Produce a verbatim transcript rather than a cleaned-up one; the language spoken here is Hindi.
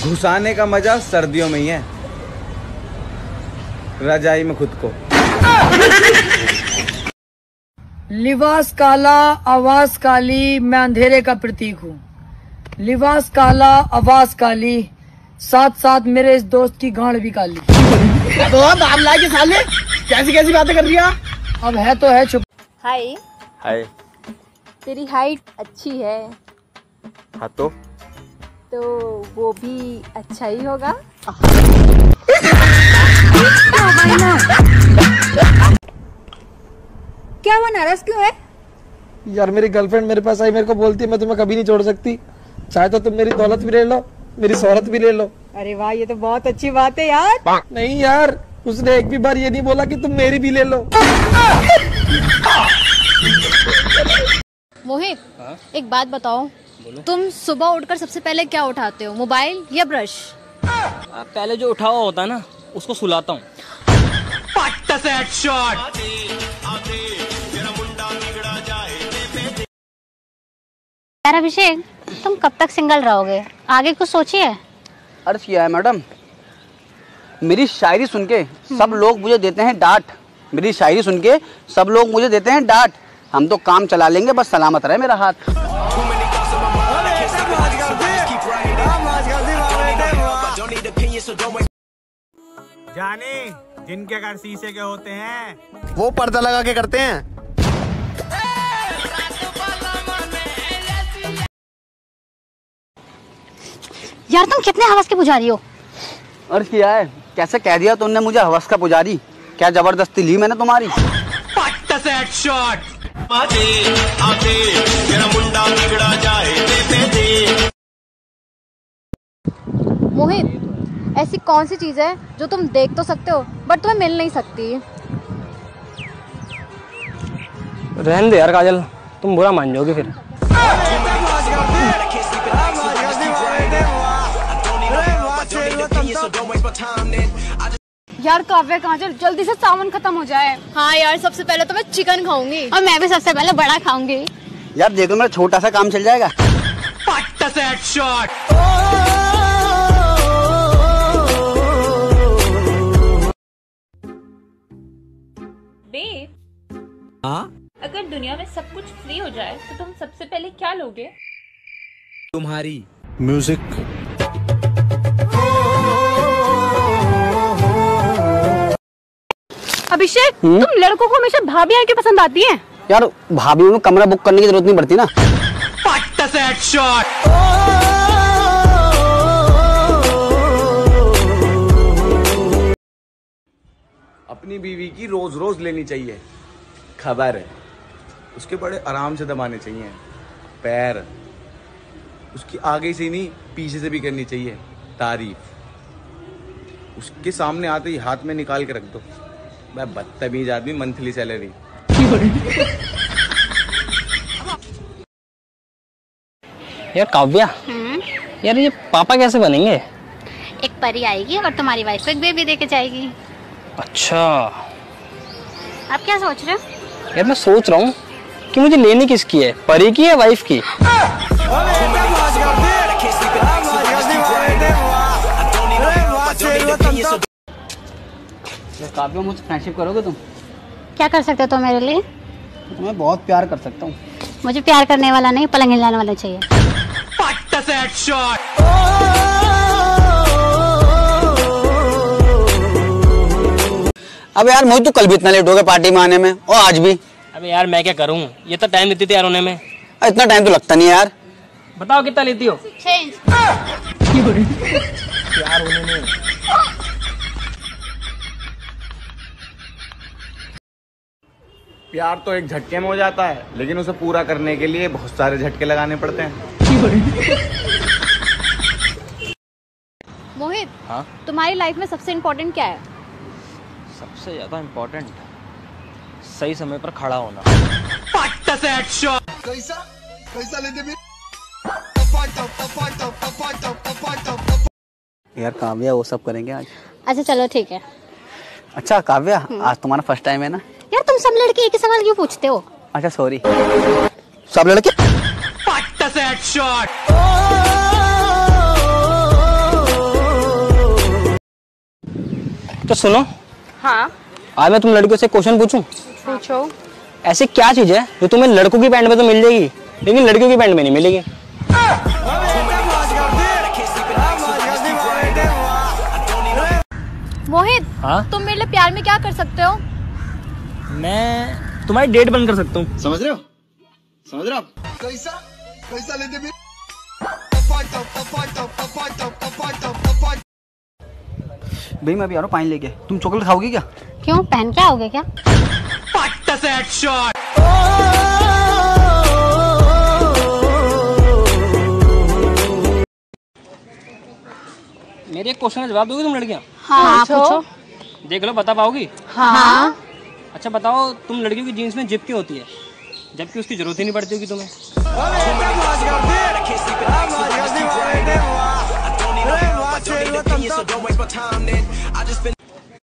घुसाने का मजा सर्दियों में ही है, रजाई में खुद को। लिबास काला आवाज काली, मैं अंधेरे का प्रतीक हूँ। लिबास काला आवाज काली, साथ साथ मेरे इस दोस्त की गांड भी काली। तो दाम ला के साले कैसी कैसी बातें कर रही है? अब है तो है चुप। हाय हाय। तेरी हाइट अच्छी है। हाँ तो तो वो भी अच्छा ही होगा। क्या वो नाराज क्यों है? यार मेरी गर्लफ्रेंड मेरे पास आई, मेरे को बोलती है मैं तुम्हें कभी नहीं छोड़ सकती, चाहे तो तुम मेरी दौलत भी ले लो, मेरी शोहरत भी ले लो। अरे वाह, ये तो बहुत अच्छी बात है यार। नहीं यार, उसने एक भी बार ये नहीं बोला कि तुम मेरी भी ले लो। मोहित, एक बात बताओ, तुम सुबह उठकर सबसे पहले क्या उठाते हो, मोबाइल या ब्रश? पहले जो उठा हुआ होता है ना उसको सुलाता हूँ। यार अभिषेक, तुम कब तक सिंगल रहोगे? आगे कुछ सोचिए। अर्ज किया है मैडम, मेरी शायरी सुन के सब लोग मुझे देते हैं डांट। मेरी शायरी सुन के सब लोग मुझे देते हैं डांट। हम तो काम चला लेंगे, बस सलामत रहे मेरा हाथ। जाने जिनके घर शीशे के होते हैं वो पर्दा लगा के करते हैं। यार तुम कितने हवस के पुजारी हो। अर्ज किया है, कैसे कह दिया तुमने मुझे हवस का पुजारी? क्या जबरदस्ती ली मैंने तुम्हारी? मोहित, ऐसी कौन सी चीज है जो तुम देख तो सकते हो बट तुम्हें मिल नहीं सकती? रहने दे यार काजल, तुम बुरा मान जाओगे फिर। यार काव्या काजल, जल्दी से सावन खत्म हो जाए। हाँ यार, सबसे पहले तो मैं चिकन खाऊंगी। और मैं भी सबसे पहले बड़ा खाऊंगी। यार देखो मेरा छोटा सा काम चल जाएगा। बेब, अगर दुनिया में सब कुछ फ्री हो जाए तो तुम सबसे पहले क्या लोगे? तुम्हारी म्यूजिक। अभिषेक, तुम लड़कों को हमेशा भाभी क्यों पसंद आती हैं? यार भाभी में कमरा बुक करने की जरूरत नहीं पड़ती ना। अपनी बीवी की रोज रोज लेनी चाहिए खबर है, उसके बड़े आराम से दबाने चाहिए पैर, उसकी आगे से नहीं पीछे से भी करनी चाहिए तारीफ। उसके सामने आते ही हाथ में निकाल के रख दो। मैं बदतमीज आदमी, मंथली सैलरी। यार काव्या, यार ये पापा कैसे बनेंगे? एक परी आएगी और तुम्हारी वाइफ को एक बेबी देके जाएगी। अच्छा, आप क्या सोच रहे हो? यार मैं सोच रहा हूँ कि मुझे लेनी किसकी है, परी की या वाइफ की? काव्या, मुझसे फ्रेंडशिप करोगे तुम? क्या कर सकते हो तुम मेरे लिए? मैं बहुत प्यार कर सकता हूँ। मुझे प्यार करने वाला नहीं, पलंग हिलाने वाला चाहिए। अब यार मोहित, तू कल भी इतना लेट हो गया पार्टी में आने में, और आज भी। अबे यार मैं क्या करूँ, ये तो टाइम देती थी यार होने में। इतना टाइम तो लगता नहीं है यार। बताओ कितना लेती हो? चेंज। यार होने में प्यार तो एक झटके में हो जाता है, लेकिन उसे पूरा करने के लिए बहुत सारे झटके लगाने पड़ते हैं। मोहित, हाँ? तुम्हारी लाइफ में सबसे इम्पोर्टेंट क्या है? सबसे ज्यादा इम्पोर्टेंट सही समय पर खड़ा होना। कैसा कैसा लेते भी? यार काव्या, वो सब करेंगे आज। अच्छा चलो ठीक है। अच्छा काव्या, आज तुम्हारा फर्स्ट टाइम है ना? यार तुम सब लड़के एक ही सवाल क्यों पूछते हो? अच्छा सॉरी। सब लड़के तो सुनो, हाँ आज मैं तुम लड़कियों से क्वेश्चन पूछूं। पूछो। ऐसी क्या चीज है जो तुम्हें लड़कों की पैंट में तो मिल जाएगी लेकिन लड़कियों की पैंट में नहीं मिलेगी? मोहित, हाँ? तुम मेरे लिए प्यार में क्या कर सकते हो? मैं तुम्हारी डेट बंद कर सकता हूँ। समझ रहे हो? समझ रहे हो आप? कैसा कैसा लेते भी? भाई मैं अभी आ रहा हूँ पानी लेके, तुम चॉकलेट खाओगी क्या? क्यों, पहन के आओगे क्या? मेरे एक क्वेश्चन का जवाब दोगी तुम लड़कियाँ? हाँ पूछो। देख लो, बता पाओगी? हाँ। अच्छा बताओ, तुम लड़कियों की जीन्स में जिप क्यों होती है जबकि उसकी जरूरत ही नहीं पड़ती होगी तुम्हें?